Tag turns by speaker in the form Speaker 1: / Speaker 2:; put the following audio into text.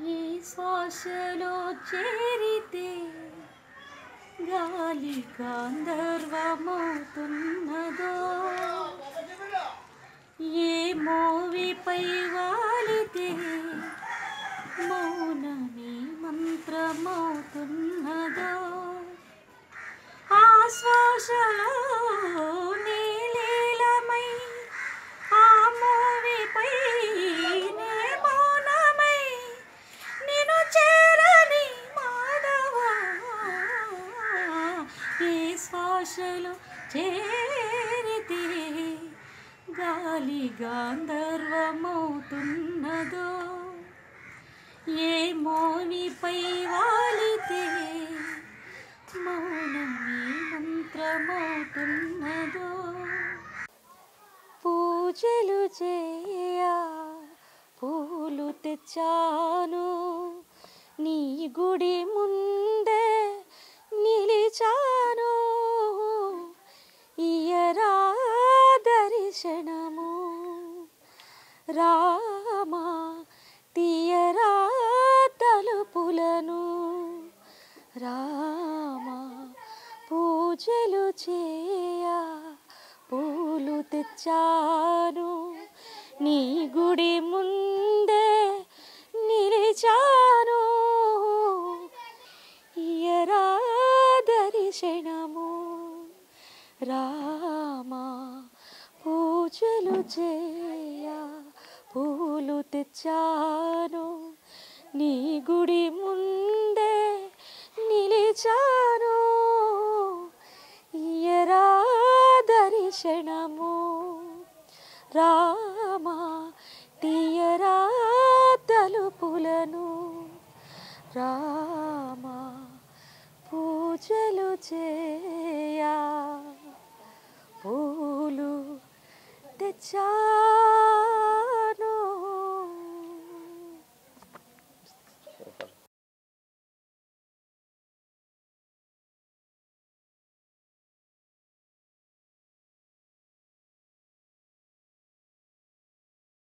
Speaker 1: ఈ శ్వాసలో చేరితే గాలి గాంధర్వమవుతున్నదో, ఏ మోవిపై వాలితే మౌనమే మంత్రమవుతున్నదో, ఆ శ్వాసలో నీలీలమై ఆ మోవిపై నే మౌనమై నిన్ను చేరని మాధవా, ఈ శ్వాసలో చేరితే గాలి గాంధర్వమవుతున్నదో, ఏ మోవిపై వాలితే మౌనమే మంత్రమవుతున్నదో. పూజలు చేయ పూలు తెచ్చాను, నీ గుడి ముందే నిలిచాను, ఇయరా దర్శనము రామా, తీయరా తలుపులను రామా. పూజలు చేయ పూలు తెచ్చాను, నీ గుడి ముందే నిలిచాను, ఇయరా దర్శనము రామా. పూజలు చేయ పూలు తెచ్చాను, నీ గుడి ముందే నిలిచాను, ఇయరా దర్శనము రామా, తీయరా తలుపులను రామా. పూజలు చేయ పూలు తెచ్చా